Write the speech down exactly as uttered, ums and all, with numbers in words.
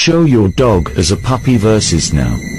Show your dog as a puppy versus now.